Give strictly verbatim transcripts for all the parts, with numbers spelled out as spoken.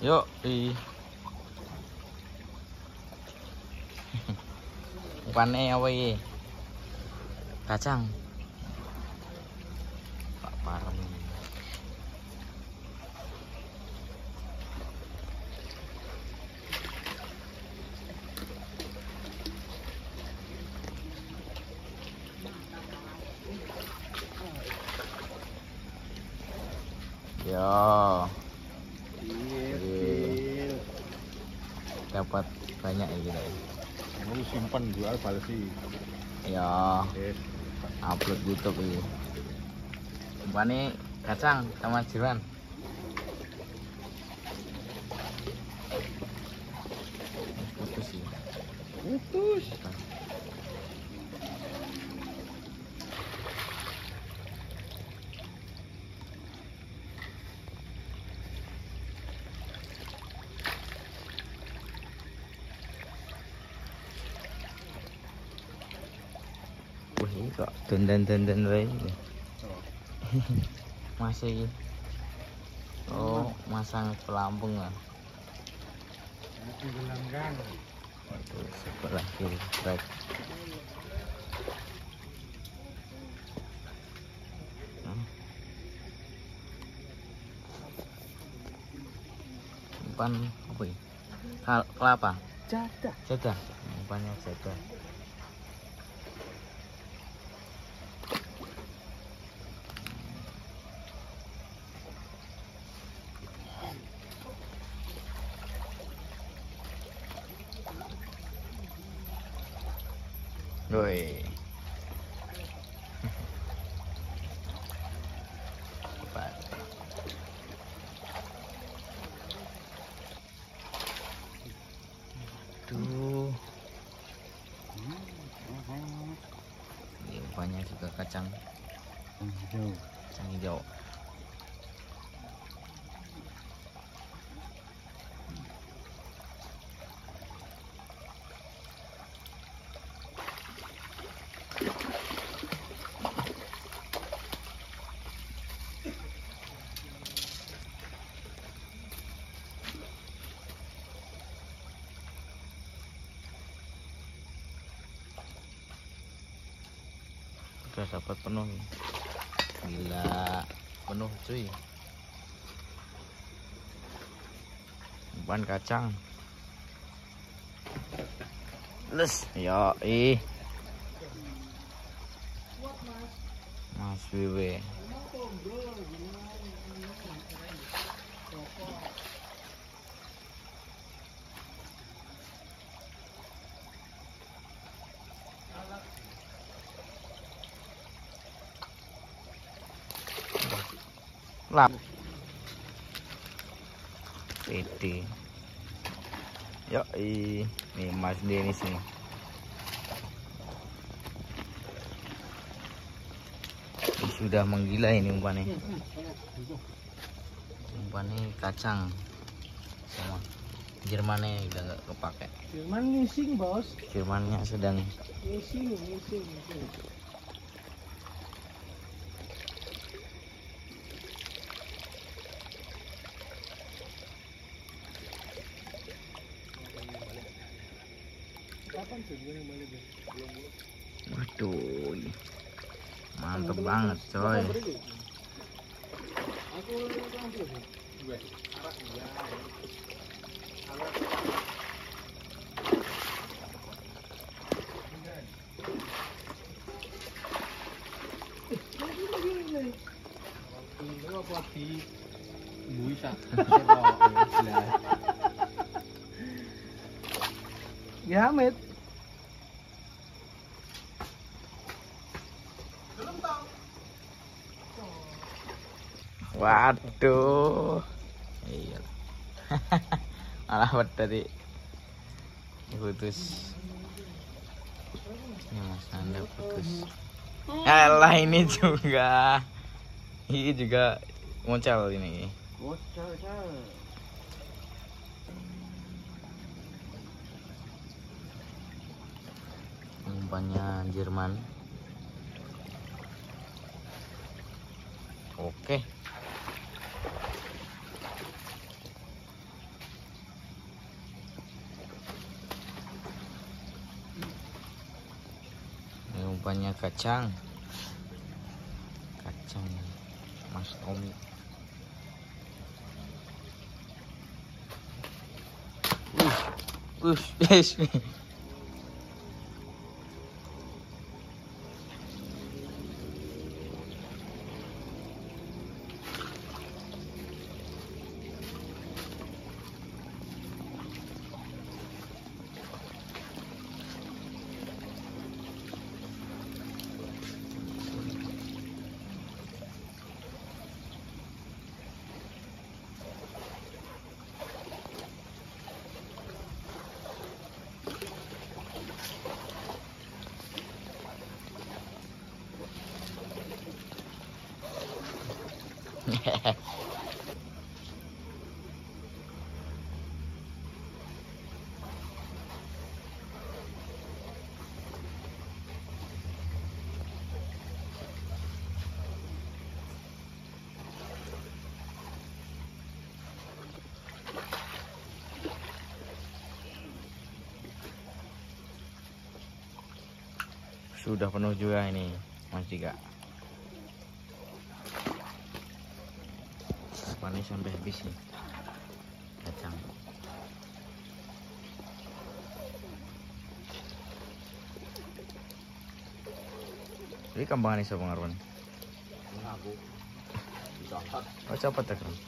Yuk, i. Umpannya apa ini? Kacang. Pak Parem. Yo. Dapat banyak ya kita ya. Mau simpan jual balesi. Ya. Upload YouTube ini. Umpannya kacang sama jeruan. Putus sih. Putus. Wih, kok dandan-dandan wae. Masih. Oh, masang pelampung lah. Gelanggang. Waduh, sebelah kiri trek. Umpan apa ya? Kal- Kelapa. Jadah. Jadah. Umpannya jadah. Woi. Tuh. Ini umpannya juga kacang Hijau. kacang hijau. Udah dapat penuh. Gila, penuh cuy. Umpan kacang. Les, yo ih. Mas Wiwe. Lap. Pede. Yo ih, nih Mas Denis nih. Ini sudah menggila ini umpannya. Umpannya kacang sama Jermannya udah nggak kepake. Jerman ngising, Bos. Jermannya sedang Ngising, ngising, ngising. Kapan sebenarnya balik? waduh, mantep banget coy. Aku langsung. Ini apa di buisa? Ya, Hamid. Waduh, iya. Malah tadi putus. Ini Mas Anda putus. Alah ini juga, ini juga muncul ini. Umpannya Jerman. Oke. namanya kacang. Kacang Mas Omi. Ush, ush, Sudah penuh juga ini Mas Dika. Panis sampai habis nih kacang. Ini kambangan iso pengaruhan. Aku. Dicopot. Oh copot ya kan?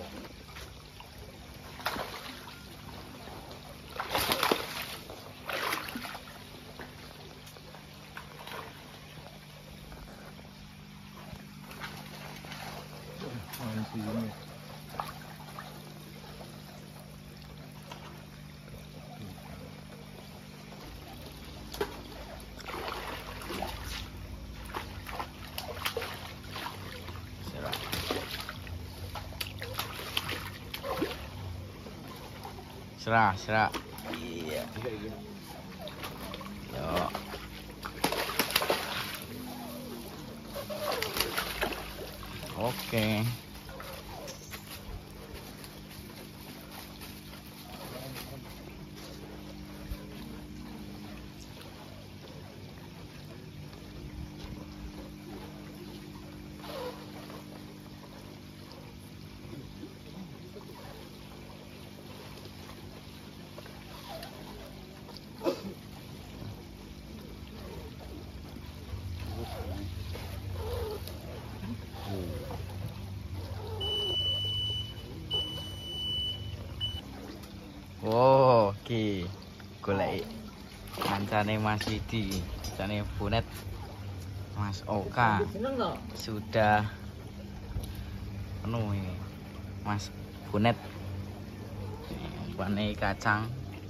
Serah, serah. Iya. Yo. Oke. Wow, oke. Golek kancane Mas Widi, kancane Bonet Mas Oka. Sudah penuh ini Mas Bonet. Umpane kacang.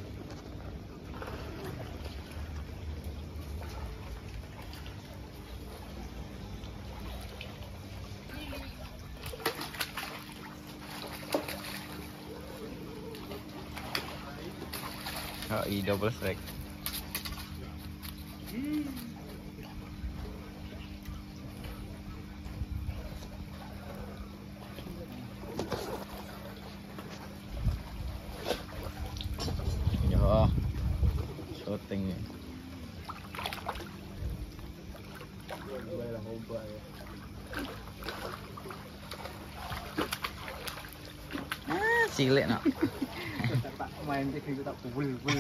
Oh, i double strike. Yo, syuting ya. Ah, cilik nak. Main kayak tak pukul pukul.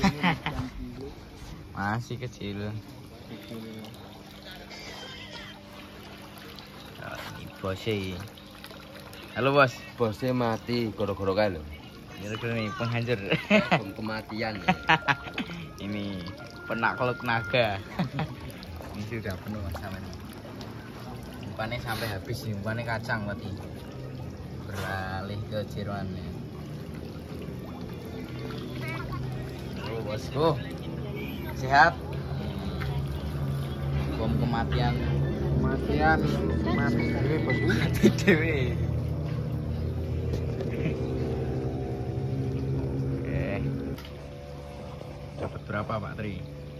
Masih kecil. Oh, ini bosnya. Halo bos. Bosnya mati goro-goro kae lho. Gara-gara nih penghancur. Kematian. Ini penakluk naga. Ini sudah penuh sampai. Umpannya sampai habis nih, umpannya kacang berarti. Beralih ke jeroannya. Oh, bosku. Sehat. Bom kematian. Kematian mati dewe bosku. Mati dewe. Oke. Dapat berapa Pak Tri?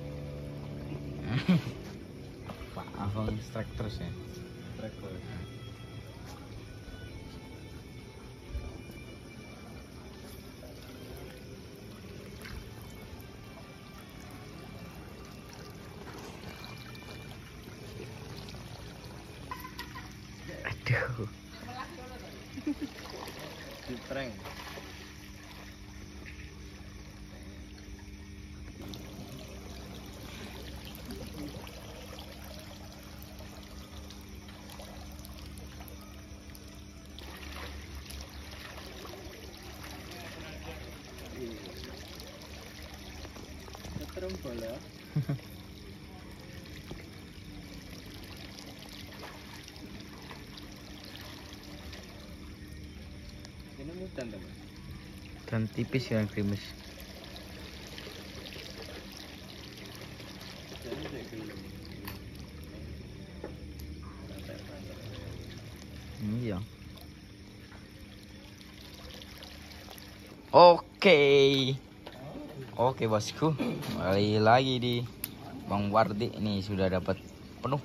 Pak Afang strike terus ya. Strike terus. Di prank. Terus bola. Ini mutan teman. Dan tipis yang krimis. Iya. Oke. Oke bosku, kembali lagi di Bang Wardi. Ini sudah dapat penuh.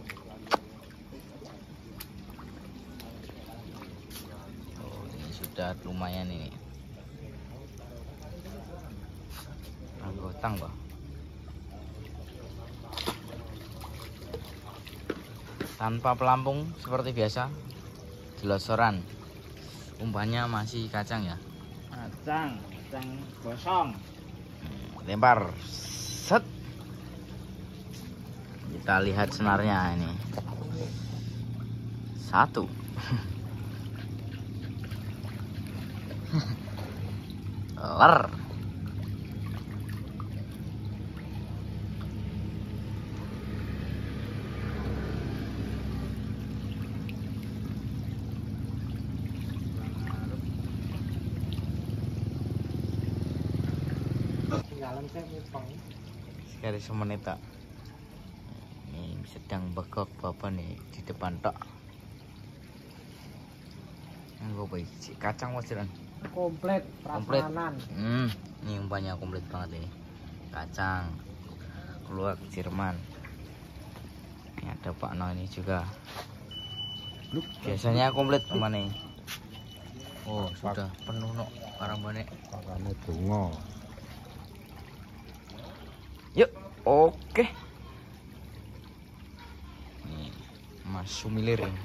Oh, ini sudah lumayan ini. Anggotang, Bang. Tanpa pelampung seperti biasa. Jelosoran. Umpannya masih kacang ya. Kacang, kacang gosong. Lempar. Set. Kita lihat senarnya ini. Satu. Ler. Sekali semenit tak. Ini sedang begok bapak nih di depan tok. Nggak baik si kacang wasiran. Komplit, Komplit. prasmanan. Hmm, ini umpannya komplit banget ini. Kacang, keluar Jerman. Ini ada Pak No ini juga. Biasanya komplit umpan nih. Oh sudah penuh no karambane. Pakane donga. Yuk, oke. Nih, Mas Sumilir ini.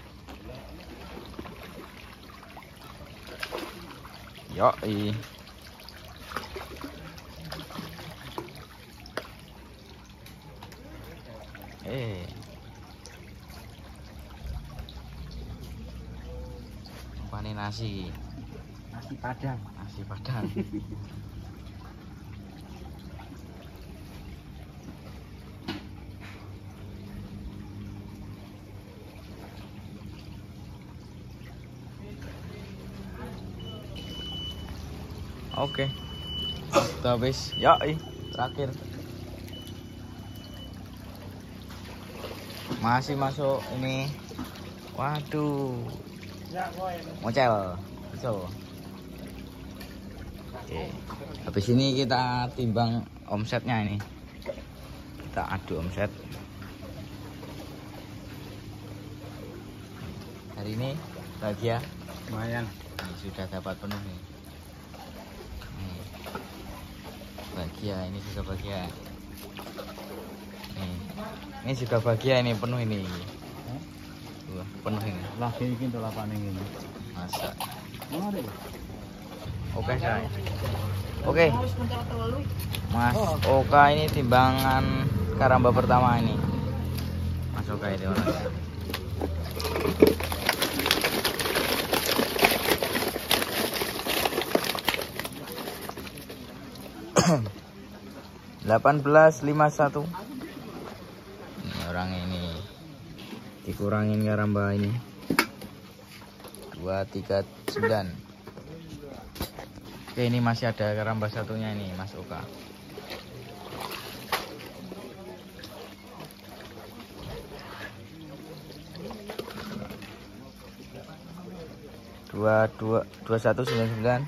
Yoi. Eh. Pani nasi. Nasi padang. Nasi padang. Oke. Sudah habis. Yoi, terakhir. Masih masuk ini. Waduh. Mocel. So. Oke. Habis ini kita timbang omsetnya ini. Kita adu omset. Hari ini bahagia. Lumayan. Ini sudah dapat penuh nih. Nih. Bahagia, ini juga bahagia. Nih. Ini juga bahagia ini penuh ini. Tuh, penuh ini. Lagi iki to lapane ngene. Masa. Mari. Oke, saya. Oke. Mas Oka ini timbangan karamba pertama ini. Mas Oka ini orangnya. delapan belas lima puluh satu. Ini orang ini dikurangin karamba ini dua tiga sembilan. Oke, ini masih ada karamba satunya ini Mas Oka. dua dua dua satu sembilan sembilan.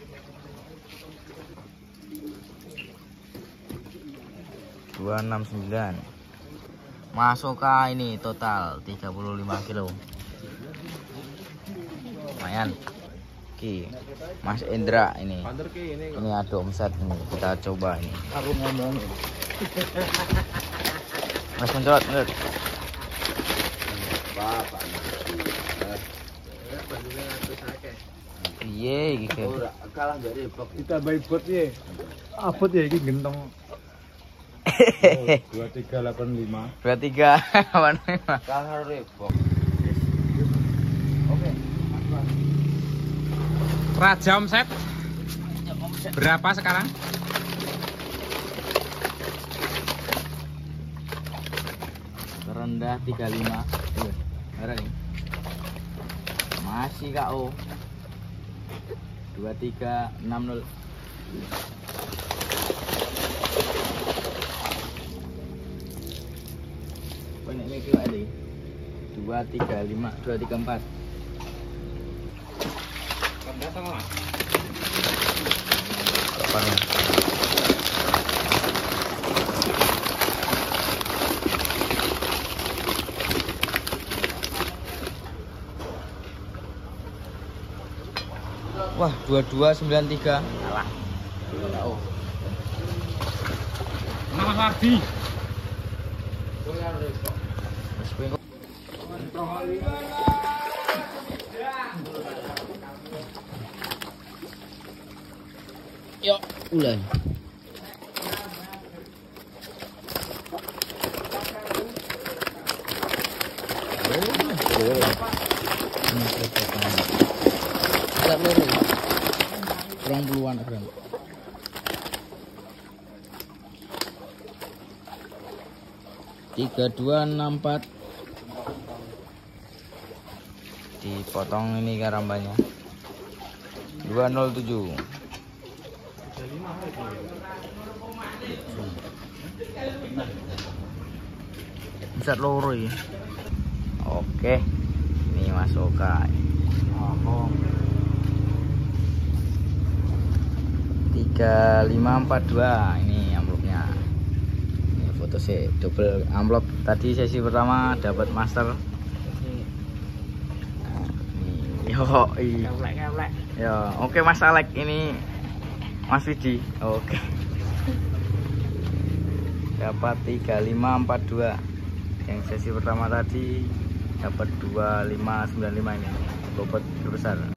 dua enam sembilan. Mas Oka ini total tiga puluh lima kilo. Lumayan. Oke. Mas Indra ini. Ini ada omset ini. Kita coba ini. Aku ngomong. Mas mencolot, mencolot. Bapak. Eh, bandingnya terus akeh. Piye iki Gen? Ora kalah dari bok. Ditambahi bot ya. Abot ya iki gentong. dua tiga delapan lima. dua tiga delapan lima. Kalah rebok. Oke. Raja omset berapa sekarang? Terendah tiga puluh lima. Tuh, ada nih. Masih K O. dua tiga enam nol. Banyak mikir ada. dua tiga lima, dua tiga empat. Datang Mas. Kapan? Wah, dua dua sembilan tiga. Alah. Oh. Mas Ardi. Mas Bengko. Yo, ulan. Ada loro. Kurang puluhan gram. Tiga dua enam empat. Dipotong ini karambanya. Dua nol tujuh. Besar loro ya. Oke. Ini Mas Oka. tiga lima empat dua ini amplopnya. Ini foto sih double amplop. Tadi sesi pertama dapat master. Nah, ini yo, yo, oke Mas Alek ini Mas Widi. Oke. Dapat tiga lima empat dua. Yang sesi pertama tadi dapat dua lima sembilan lima ini. Bobot besar.